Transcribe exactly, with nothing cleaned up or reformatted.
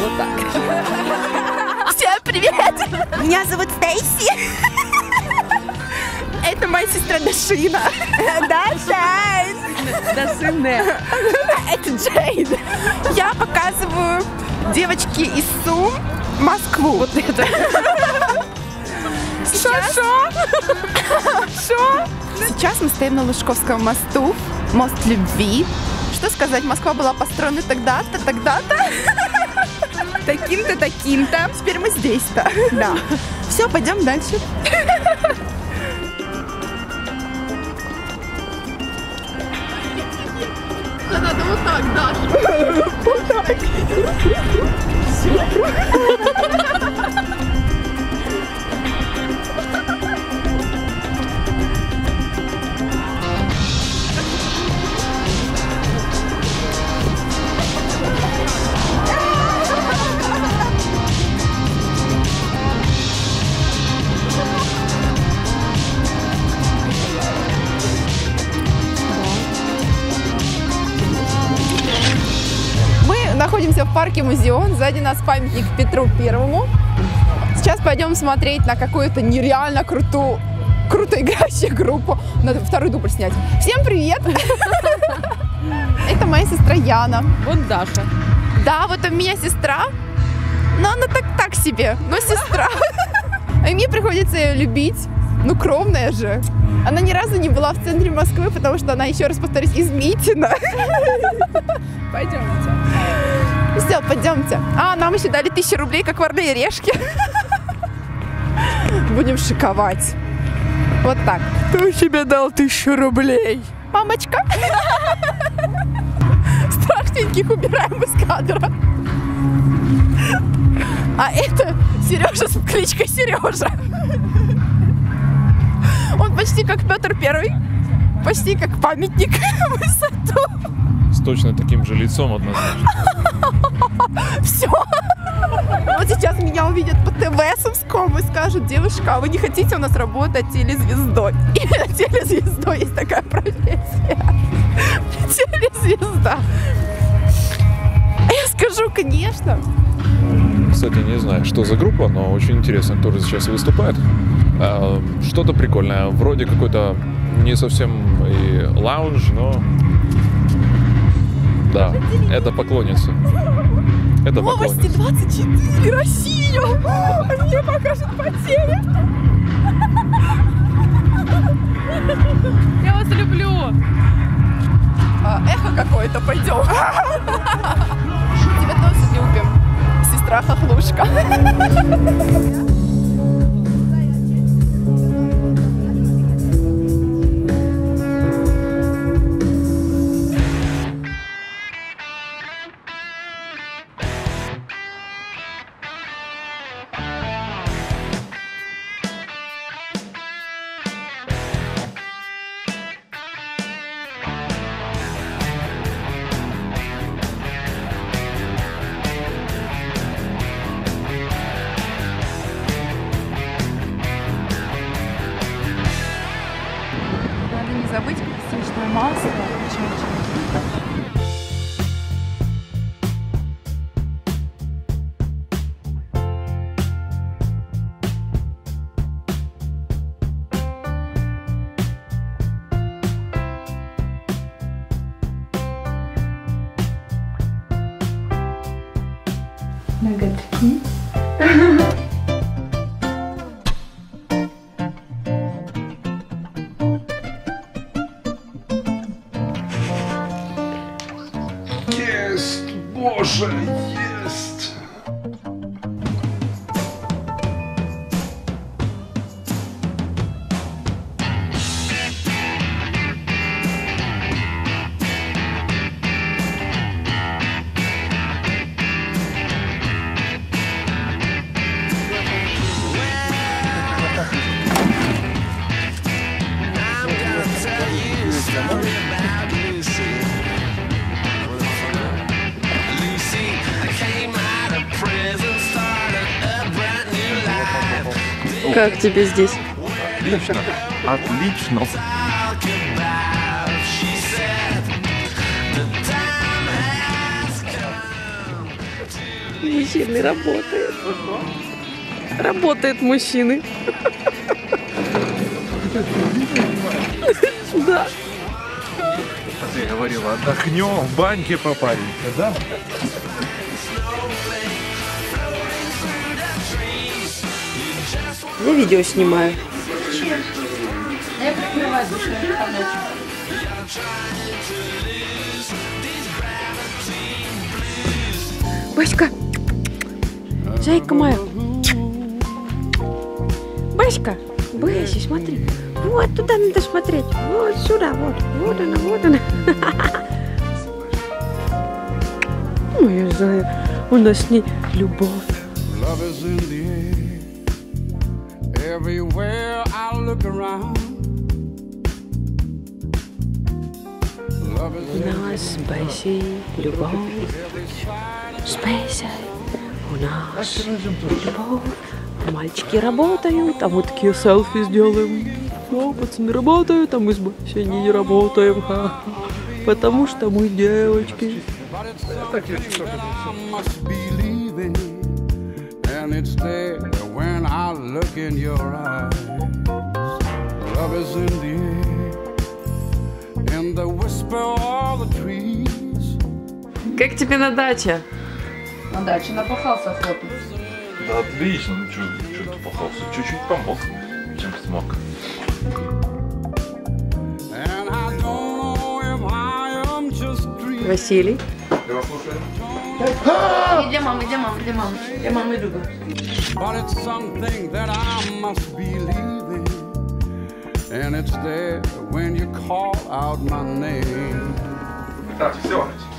Вот так. Всем привет! Меня зовут Стейси. Это моя сестра Дашина. Даша! Дашина. Это Джейд. Я показываю девочки из Сум Москву. Вот это. Шо-шо? Шо? Сейчас мы стоим на Лужковском мосту. Мост любви. Что сказать, Москва была построена тогда-то, тогда-то. Таким-то, таким-то. Теперь мы здесь-то. Да. Все, пойдем дальше. Надо вот так, Даша. Вот так. Находимся в парке Музеон, сзади нас памятник Петру Первому. Сейчас пойдем смотреть на какую-то нереально крутую, круто играющую группу. Надо второй дубль снять. Всем привет! Это моя сестра Яна. Вот Даша. Да, вот у меня сестра, но она так так себе, но сестра. И мне приходится ее любить. Ну, кровная же. Она ни разу не была в центре Москвы, потому что она, еще раз повторюсь, из Митина. Пойдемте. Все, пойдемте. А, нам еще дали тысячу рублей, как варные решки. Будем шиковать. Вот так. Кто тебе дал тысячу рублей? Мамочка. Страшненьких убираем из кадра. А это Сережа с кличкой Сережа. Он почти как Петр Первый, почти как памятник в высоту. С точно таким же лицом однозначно. Все. Вот сейчас меня увидят по ТВ Сумскому и скажут: девушка, а вы не хотите у нас работать телезвездой? И телезвездой есть такая профессия. Телезвезда. А я скажу, конечно. Кстати, не знаю, что за группа, но очень интересно, кто же сейчас выступает. Что-то прикольное, вроде какой-то не совсем и лаунж, но да, это поклонница. Это Новости поклонница. двадцать четыре, Россия! Мне покажут потери. Я вас люблю. А, эхо какое-то, пойдем. Тебя тоже любим, сестра Хохлушка. Забыть подсвечное масло. Ноготки. Боже, есть! Как тебе здесь? Отлично. Отлично. Мужчины работают. Работают мужчины. Да. Ты говорила, отдохнем, в баньке попаримся, да? Я видео снимаю. Баська, зайка моя. Баська, Бэси, смотри. Вот туда надо смотреть. Вот сюда, вот. Вот она, вот она. Моя зая, у нас с ней любовь. Everywhere I look around, У нас с Бэсей любовь. С Бэсей у нас любовь. Мальчики работают, а мы такие селфи сделаем. О, пацаны работают, а мы с Бэсей не работаем. Ха-ха. Потому что мы девочки. and it's there when I look in your eyes. Love is in the air, in the whisper of the trees. Как тебе на даче? На даче напахался хлопец. Да отлично, ну что ты пахался? Чуть-чуть помог, чем смог. And I don't know if I am just dreaming. Василий. Для мамы, для мамы, для мамы. Для мамы люблю. But it's something that I must believe in, and it's there when you call out my name. Так, все.